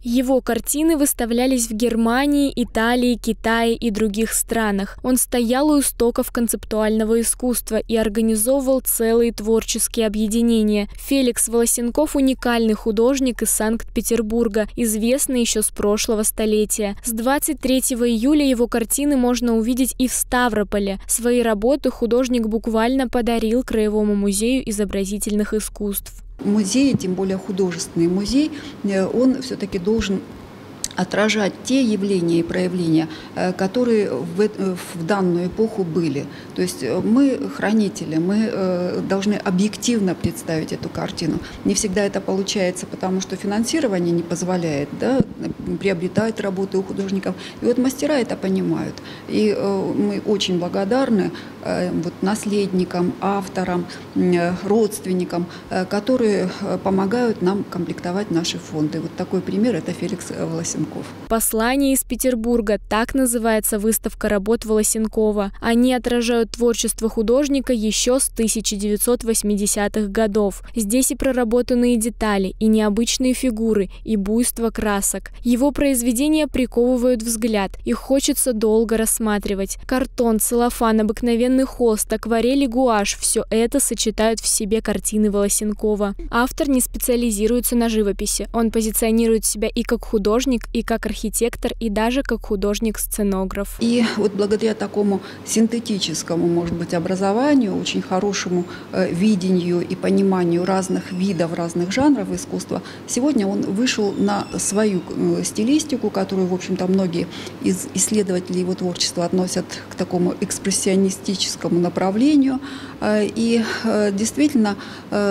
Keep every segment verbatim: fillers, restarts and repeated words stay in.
Его картины выставлялись в Германии, Италии, Китае и других странах. Он стоял у истоков концептуального искусства и организовывал целые творческие объединения. Феликс Волосенков – уникальный художник из Санкт-Петербурга, известный еще с прошлого столетия. С двадцать третьего июля его картины можно увидеть и в Ставрополе. Свои работы художник буквально подарил Краевому музею изобразительных искусств. Музей, тем более художественный музей, он все-таки должен отражать те явления и проявления, которые в, в данную эпоху были. То есть мы хранители, мы должны объективно представить эту картину. Не всегда это получается, потому что финансирование не позволяет, да, приобретать работы у художников. И вот мастера это понимают. И мы очень благодарны вот, наследникам, авторам, родственникам, которые помогают нам комплектовать наши фонды. Вот такой пример – это Феликс Волосенков. «Послание из Петербурга» – так называется выставка работ Волосенкова. Они отражают творчество художника еще с тысяча девятьсот восьмидесятых годов. Здесь и проработанные детали, и необычные фигуры, и буйство красок. Его произведения приковывают взгляд, их хочется долго рассматривать. Картон, целлофан, обыкновенный холст, акварель и гуашь – все это сочетают в себе картины Волосенкова. Автор не специализируется на живописи. Он позиционирует себя и как художник, и как архитектор, и даже как художник-сценограф. И вот благодаря такому синтетическому, может быть, образованию, очень хорошему э, видению и пониманию разных видов, разных жанров искусства, сегодня он вышел на свою э, стилистику, которую, в общем-то, многие из исследователей его творчества относят к такому экспрессионистическому направлению. Э, и э, действительно, э,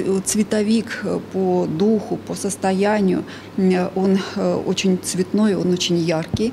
цветовик по духу, по состоянию, э, он э, очень цветной, он очень яркий.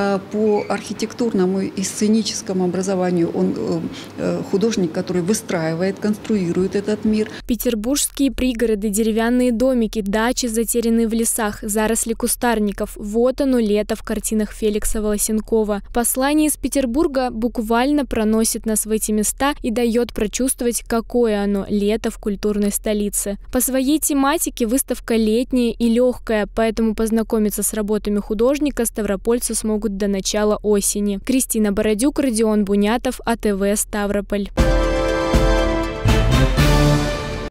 По архитектурному и сценическому образованию он художник, который выстраивает, конструирует этот мир. Петербургские пригороды, деревянные домики, дачи, затерянные в лесах, заросли кустарников – вот оно лето в картинах Феликса Волосенкова. «Послание из Петербурга» буквально проносит нас в эти места и дает прочувствовать, какое оно лето в культурной столице. По своей тематике выставка летняя и легкая, поэтому познакомиться с работами художника ставропольцы смогут до начала осени. Кристина Бородюк, Родион Бунятов, АТВ Ставрополь.